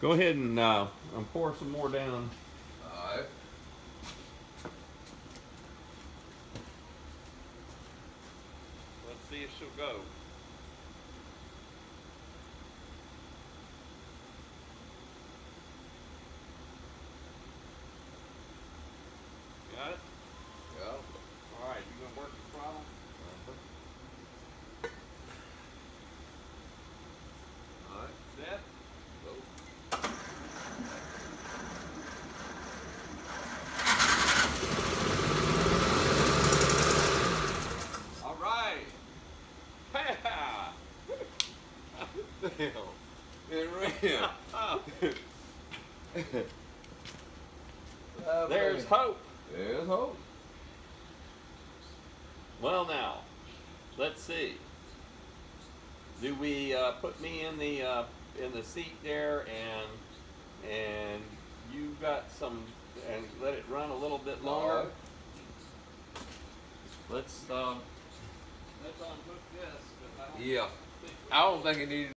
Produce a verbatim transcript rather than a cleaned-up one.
Go ahead and uh, and pour some more down. Alright. Let's see if she'll go. Got it? Yeah. Alright, you gonna work the throttle? Alright. Set? Go. Alright! Ha! Damn. It ran. Ah, There's man. hope. There's hope. Well now, let's see. Do we uh, put me in the uh, in the seat there and and you got some and let it run a little bit longer? Alright. Let's um, let's unhook this. 'Cause I don't Yeah. think we- I don't think it needed